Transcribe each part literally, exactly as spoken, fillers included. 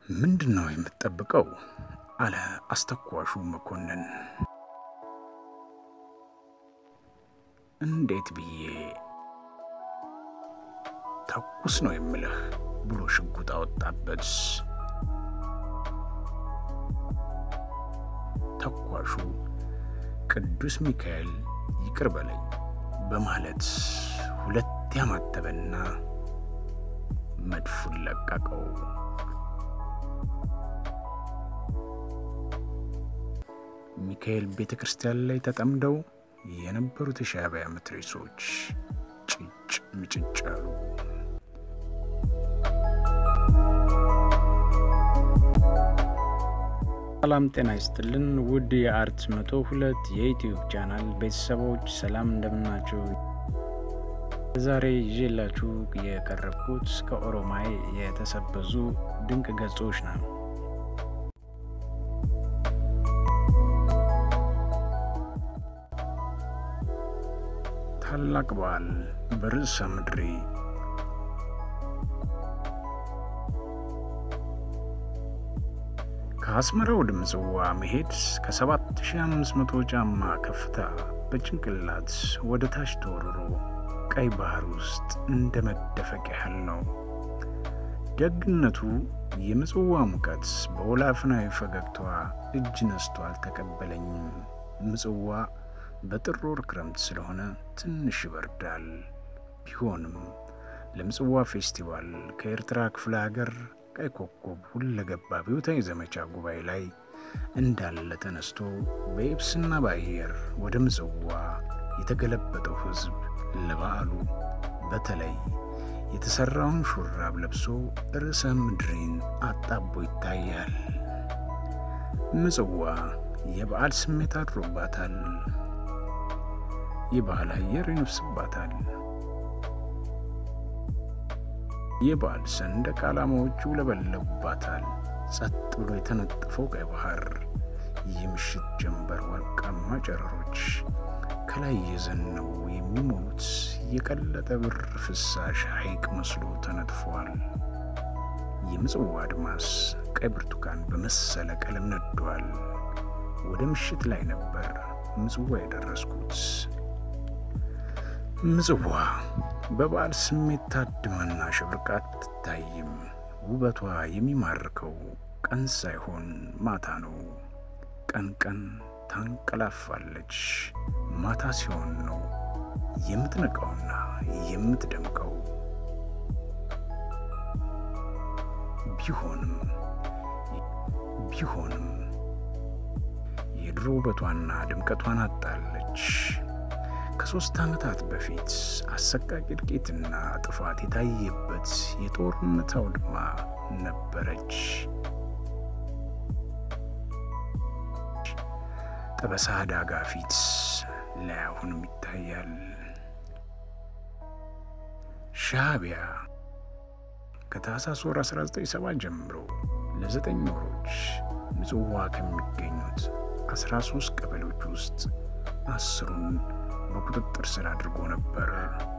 ምንድነው የምትጠብቀው? አለ አስተኳሹ መኮንን። እንዴት ብዬ ተኩስ ነው የምልህ ብሎ ሽጉጥ አወጣበት። ተኳሹ ቅዱስ ሚካኤል ይቅር በለኝ በማለት ሁለት ያማተበና መድፉን ለቀቀው። ሚካኤል ቤተክርስቲያን ላይ ተጠምደው የነበሩት ሻዕቢያ መትረየሶች ጭጭ ምጭጭ አሉ። ሰላም ጤና ይስጥልን ውድ የአርት መቶ ሁለት የዩቲዩብ ቻናል ቤተሰቦች ሰላም እንደምናችሁ። ዛሬ ይዤላችሁ የቀረብኩት ከኦሮማይ የተሰበዙ ድንቅ ገጾች ነው። ታላቅ በዓል በርዕሰ ምድሪ። ከአስመራ ወደ ምጽዋ መሄድ ከሰባት ሺህ አምስት መቶ ጫማ ከፍታ በጭንቅላት ወደ ታች ተወርሮ ቀይ ባህር ውስጥ እንደ መደፈቅ ያህል ነው። ደግነቱ የምጽዋ ሙቀት በወላፍናዊ ፈገግታዋ እጅ ነስቶ አልተቀበለኝም። ምጽዋ በጥር ወር ክረምት ስለሆነ ትንሽ ይበርዳል። ቢሆንም ለምጽዋ ፌስቲቫል ከኤርትራ ክፍለ ሀገር ቀይ ኮከብ ሁለገብ አብዮታዊ ዘመቻ ጉባኤ ላይ እንዳለ ተነስቶ በየብስና በአየር ወደ ምጽዋ የተገለበጠው ሕዝብ ለበዓሉ በተለይ የተሰራውን ሹራብ ለብሶ ርዕሰ ምድሪን አጣቦ ይታያል። ምጽዋ የበዓል ስሜት አድሮባታል። የባህል አየር ይነፍስባታል። የበዓል ሰንደቅ ዓላማዎቹ ለበለቡባታል። ጸጥ ብሎ የተነጠፈው ቀይ ባህር፣ የምሽት ጀንበር ወርቃማ ጨረሮች ከላይ የዘነቡ የሚሞሉት የቀለጠ ብር ፍሳሽ ሐይቅ መስሎ ተነጥፏል። የምጽዋ አድማስ ቀይ ብርቱካን በመሰለ ቀለም ነዷል። ወደ ምሽት ላይ ነበር ምጽዋ የደረስኩት። ምጽዋ በበዓል ስሜት ታድማና ሸብርቃ አትታይም። ውበቷ የሚማርከው ቀን ሳይሆን ማታ ነው። ቀን ቀን ታንቀላፋለች፣ ማታ ሲሆን ነው የምትነቃውና የምትደምቀው። ቢሆንም ቢሆንም የድሮ ውበቷና ድምቀቷን አጣለች። ከሶስት ዓመታት በፊት አሰቃቂ እልቂትና ጥፋት የታየበት የጦርነት አውድማ ነበረች። ጠበሳ ዳጋ ፊት ላይ አሁንም ይታያል። ሻዕቢያ ከታህሳስ ወር አስራ ዘጠኝ ሰባ ጀምሮ ለዘጠኝ ወሮች ምጽዋ ከሚገኙት አስራ ሶስት ቀበሌዎች ውስጥ አስሩን በቁጥጥር ስር አድርጎ ነበር።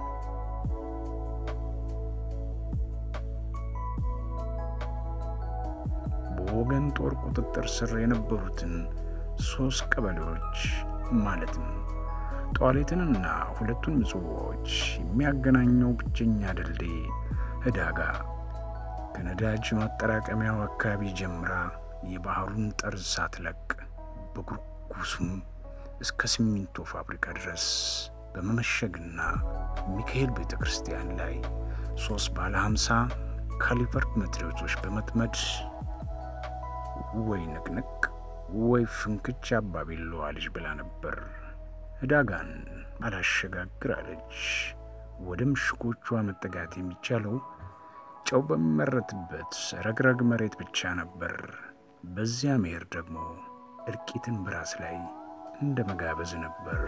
በወገን ጦር ቁጥጥር ስር የነበሩትን ሶስት ቀበሌዎች ማለትም ጧሊትንና ሁለቱን ምጽዋዎች የሚያገናኘው ብቸኛ ድልድይ ህዳጋ ከነዳጅ ማጠራቀሚያው አካባቢ ጀምራ የባህሩን ጠርዝ ሳትለቅ በጉርጉሱም እስከ ሲሚንቶ ፋብሪካ ድረስ በመመሸግና ሚካኤል ቤተክርስቲያን ላይ ሶስት ባለ ሃምሳ ካሊበር መትረየሶች በመጥመድ ወይ ንቅንቅ ወይ ፍንክች አባቢሎ አለች ብላ ነበር። ህዳጋን አላሸጋግር አለች። ወደ ምሽጎቿ መጠጋት የሚቻለው ጨው በሚመረትበት ረግረግ መሬት ብቻ ነበር። በዚያ መሄድ ደግሞ እርቂትን በራስ ላይ እንደ መጋበዝ ነበር።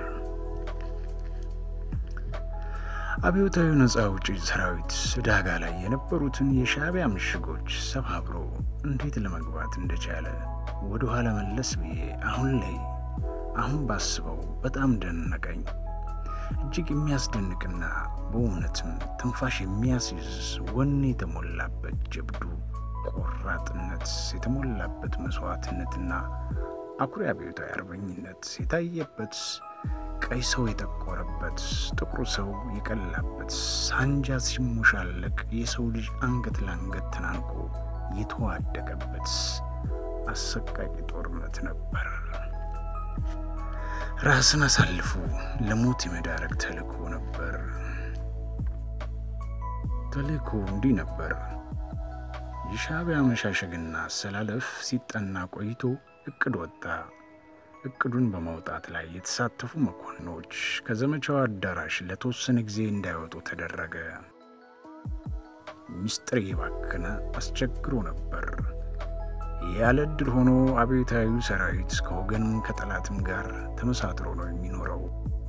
አብዮታዊ ነፃ አውጪ ሰራዊት ህዳጋ ላይ የነበሩትን የሻዕቢያ ምሽጎች ሰባብሮ እንዴት ለመግባት እንደቻለ ወደ ኋላ መለስ ብዬ አሁን ላይ አሁን ባስበው በጣም ደነቀኝ። እጅግ የሚያስደንቅና በእውነትም ትንፋሽ የሚያስይዝ ወኔ የተሞላበት ጀብዱ ቆራ ቆራጥነት የተሞላበት መስዋዕትነትና አኩሪ አብዮታዊ አርበኝነት የታየበት፣ ቀይ ሰው የጠቆረበት፣ ጥቁር ሰው የቀላበት፣ ሳንጃ ሲሞሻለቅ የሰው ልጅ አንገት ለአንገት ተናንቆ የተዋደቀበት አሰቃቂ ጦርነት ነበር። ራስን አሳልፎ ለሞት የመዳረግ ተልእኮ ነበር። ተልእኮ እንዲህ ነበር። የሻዕቢያ መሻሸግና አሰላለፍ ሲጠና ቆይቶ እቅድ ወጣ። እቅዱን በማውጣት ላይ የተሳተፉ መኮንኖች ከዘመቻው አዳራሽ ለተወሰነ ጊዜ እንዳይወጡ ተደረገ። ሚስጥር የባከነ አስቸግሮ ነበር። ያለ ዕድል ሆኖ አብዮታዊ ሰራዊት ከወገንም ከጠላትም ጋር ተመሳጥሮ ነው የሚኖረው።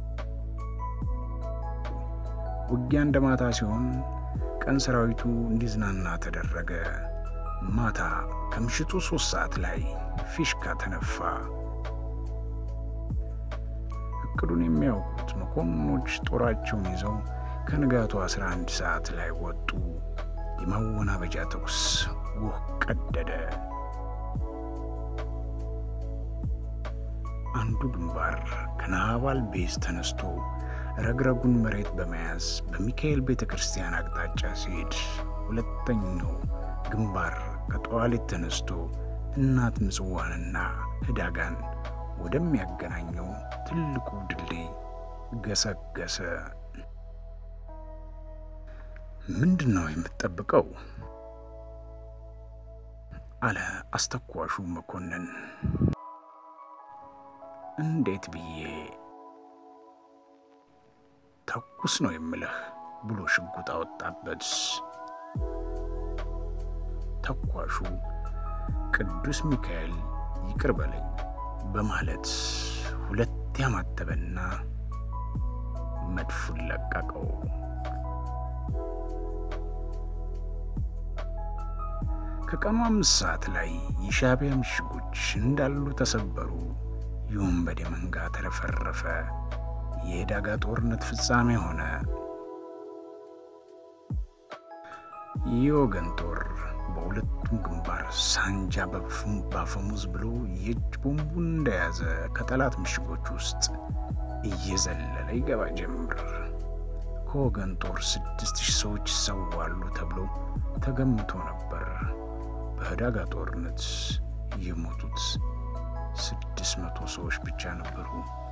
ውጊያ እንደማታ ሲሆን ቀን ሰራዊቱ እንዲዝናና ተደረገ። ማታ ከምሽቱ ሶስት ሰዓት ላይ ፊሽካ ተነፋ። እቅዱን የሚያውቁት መኮንኖች ጦራቸውን ይዘው ከንጋቱ አስራ አንድ ሰዓት ላይ ወጡ። የማወናበጃ ተኩስ ውህ ቀደደ። አንዱ ግንባር ከናባል ቤዝ ተነስቶ ረግረጉን መሬት በመያዝ በሚካኤል ቤተክርስቲያን አቅጣጫ ሲሄድ፣ ሁለተኛው ግንባር ከጧሊት ተነስቶ እናት ምጽዋንና ህዳጋን ወደሚያገናኘው ትልቁ ድልድይ ገሰገሰ። ምንድነው የምትጠብቀው? አለ አስተኳሹ መኮንን። እንዴት ብዬ ተኩስ ነው የምልህ ብሎ ሽጉጥ አወጣበት። ተኳሹ ቅዱስ ሚካኤል ይቅር በለኝ በማለት ሁለት ያማተበና መድፉን ለቀቀው። ከቀኑ አምስት ሰዓት ላይ የሻዕቢያ ምሽጎች እንዳሉ ተሰበሩ። የወንበዴ መንጋ ተረፈረፈ። የህዳጋ ጦርነት ፍጻሜ ሆነ። የወገን ጦር በሁለቱም ግንባር ሳንጃ ባፈሙዝ ብሎ የእጅ ቦምቡን እንደያዘ ከጠላት ምሽጎች ውስጥ እየዘለለ ይገባ ጀምር። ከወገን ጦር ስድስት ሺህ ሰዎች ይሰዋሉ ተብሎ ተገምቶ ነበር። በህዳጋ ጦርነት የሞቱት ስድስት መቶ ሰዎች ብቻ ነበሩ።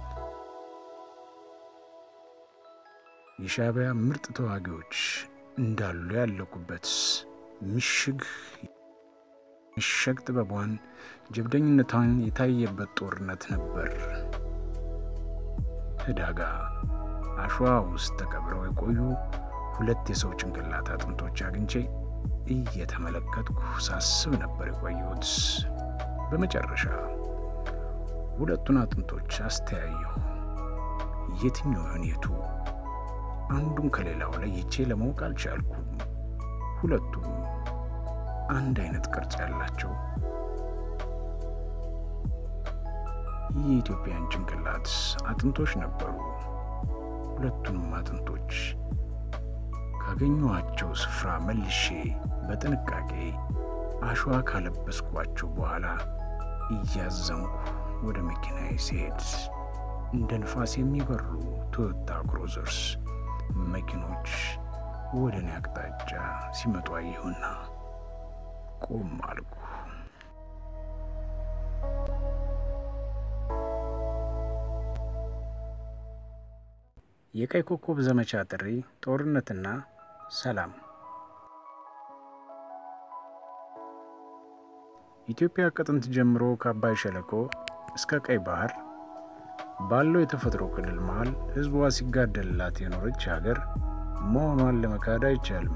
የሻዕቢያ ምርጥ ተዋጊዎች እንዳሉ ያለቁበት ምሽግ ምሽግ ጥበቧን ጀብደኝነቷን የታየበት ጦርነት ነበር። ህዳጋ አሸዋ ውስጥ ተቀብረው የቆዩ ሁለት የሰው ጭንቅላት አጥንቶች አግኝቼ እየተመለከትኩ ሳስብ ነበር የቆየሁት። በመጨረሻ ሁለቱን አጥንቶች አስተያየሁ። የትኛው ይሆን የቱ? አንዱን ከሌላው ለይቼ ለማወቅ አልቻልኩም። ሁለቱም አንድ አይነት ቅርጽ ያላቸው የኢትዮጵያን ጭንቅላት አጥንቶች ነበሩ። ሁለቱንም አጥንቶች ካገኘኋቸው ስፍራ መልሼ በጥንቃቄ አሸዋ ካለበስኳቸው በኋላ እያዘንኩ ወደ መኪናዬ ሲሄድ እንደ ንፋስ የሚበሩ ቶዮታ ክሩዘርስ መኪኖች ወደ እኔ አቅጣጫ ሲመጡ አየሁና ቆም አልኩ። የቀይ ኮከብ ዘመቻ ጥሪ፣ ጦርነትና ሰላም። ኢትዮጵያ ከጥንት ጀምሮ ከአባይ ሸለቆ እስከ ቀይ ባህር ባለው የተፈጥሮ ክልል መሃል ህዝቧ ሲጋደልላት የኖረች ሀገር መሆኗን ለመካድ አይቻልም።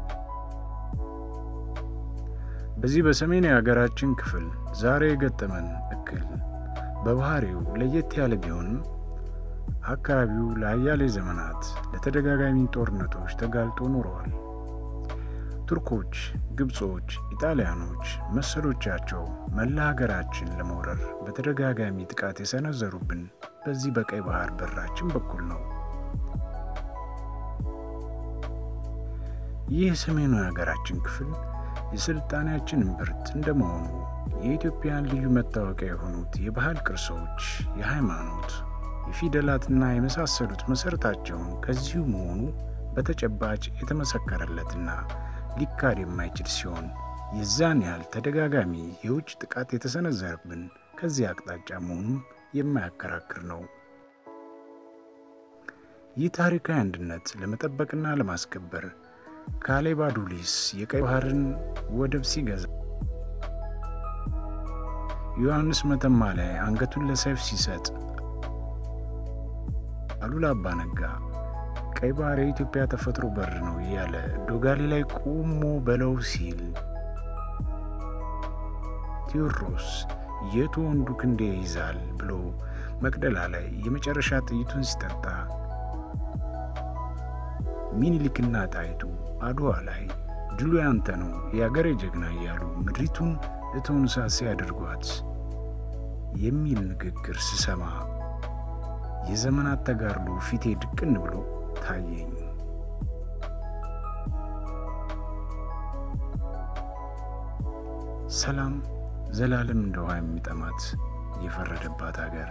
በዚህ በሰሜን የሀገራችን ክፍል ዛሬ የገጠመን እክል በባህሪው ለየት ያለ ቢሆንም አካባቢው ለአያሌ ዘመናት ለተደጋጋሚ ጦርነቶች ተጋልጦ ኖረዋል። ቱርኮች፣ ግብጾች፣ ኢጣሊያኖች መሰሎቻቸው መላ ሀገራችን ለመውረር በተደጋጋሚ ጥቃት የሰነዘሩብን በዚህ በቀይ ባህር በራችን በኩል ነው። ይህ ሰሜኑ የሀገራችን ክፍል የስልጣኔያችን እምብርት እንደመሆኑ የኢትዮጵያን ልዩ መታወቂያ የሆኑት የባህል ቅርሶች፣ የሃይማኖት፣ የፊደላትና የመሳሰሉት መሰረታቸውን ከዚሁ መሆኑ በተጨባጭ የተመሰከረለትና ሊካድ የማይችል ሲሆን የዛን ያህል ተደጋጋሚ የውጭ ጥቃት የተሰነዘረብን ከዚህ አቅጣጫ መሆኑን የማያከራክር ነው። ይህ ታሪካዊ አንድነት ለመጠበቅና ለማስከበር ካሌብ አዱሊስ የቀይ ባህርን ወደብ ሲገዛ፣ ዮሐንስ መተማ ላይ አንገቱን ለሰይፍ ሲሰጥ፣ አሉላ አባ ነጋ ቀይ ባህር የኢትዮጵያ ተፈጥሮ በር ነው እያለ ዶጋሊ ላይ ቆሞ በለው ሲል፣ ቴዎድሮስ የቱ ወንዱ ክንዴ ይዛል ብሎ መቅደላ ላይ የመጨረሻ ጥይቱን ሲጠጣ፣ ሚኒሊክና ጣይቱ አድዋ ላይ ድሉ ያንተ ነው የአገሬ ጀግና እያሉ ምድሪቱን እቶን እሳት ሲያደርጓት የሚል ንግግር ስሰማ የዘመናት ተጋድሎ ፊቴ ድቅን ብሎ ታየኝ። ሰላም ዘላለም እንደውሃ የሚጠማት የፈረደባት ሀገር።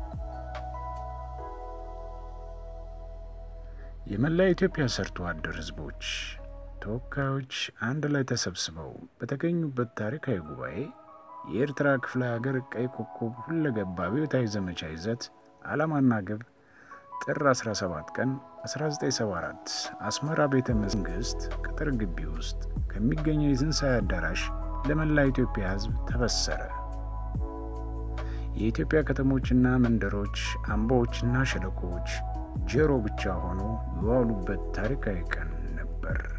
የመላ ኢትዮጵያ ሰርቶ አደር ህዝቦች ተወካዮች አንድ ላይ ተሰብስበው በተገኙበት ታሪካዊ ጉባኤ የኤርትራ ክፍለ ሀገር ቀይ ኮከብ ሁለገብ አብዮታዊ ዘመቻ ይዘት ዓላማና ግብ ጥር አስራ ሰባት ቀን አስራ ዘጠኝ ሰባ አራት አስመራ ቤተ መንግስት ቅጥር ግቢ ውስጥ ከሚገኘው የትንሣኤ አዳራሽ ለመላ ኢትዮጵያ ህዝብ ተበሰረ። የኢትዮጵያ ከተሞችና መንደሮች፣ አምባዎችና ሸለቆች ጀሮ ብቻ ሆኖ የዋሉበት ታሪካዊ ቀን ነበር።